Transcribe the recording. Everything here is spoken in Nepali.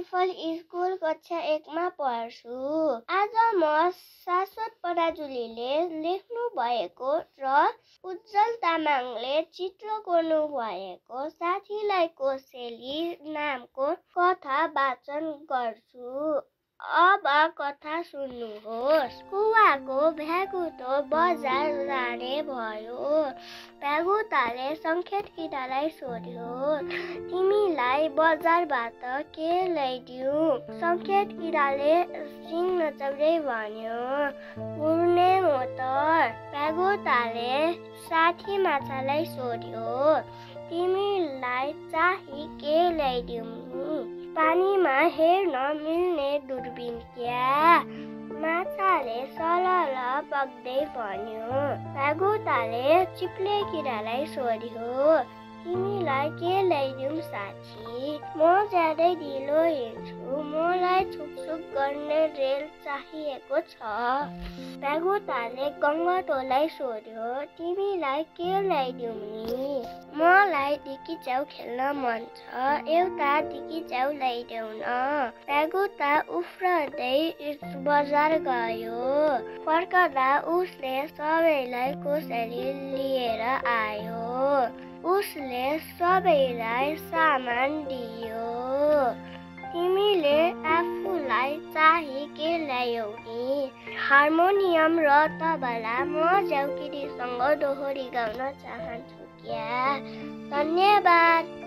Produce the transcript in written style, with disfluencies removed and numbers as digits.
सफल स्कुल कक्षा 1 मा पढ्छु। आज म शाश्वत पराजुलीले लेख्नु भएको र उज्जवल तामाङले चित्र कोर्नु भएको साथीलाई कोसेली नामको कथा वाचन गर्छु। अब कथा सुन्नुहोस्। कुवाको भ्यागुतो बजार जाने भयो। भ्यागुताले सङ्केत किरालाई सोध्यो, तिमीलाई बजारबाट के ल्याइदिऊ? सङ्केत किराले सिङ नचाउँदै भन्यो, उड्ने मोटर। भ्यागुताले साथी माछालाई सोध्यो, तिमीलाई चाहिँ के ल्याइदिऊ? पानीमा हेर्न मिल्ने दूरबीन क्या? माछाले सलल बग्दै भन्यो। भ्यागुताले चिप्ले किरालाई सोध्यो, तिमीलाई के ल्याइदिउँ साथी? म ज्यादै ढिलो हिँड्छु, मलाई छुकछुक गर्ने रेल चाहिएको छ। भ्यागुताले गङ्गटोलाई सोध्यो, तिमीलाई के ल्याइदिउँ नि? मलाई डिकी च्याउ खेल्न मन छ, एउटा डिकी च्याउ ल्याइदेऊ न। भ्यागुता उफ्रदै बजार गयो। फर्कदा उसले सबैलाई कोसेली लिएर आयो। उसले सबैलाई सामान दियो। तिमीले आफूलाई चाहिँ के ल्यायौ नि? हार्मोनियम र तबला। म ज्याउकिरीसँग दोहोरी गाउन चाहन्छु क्या? धन्यवाद।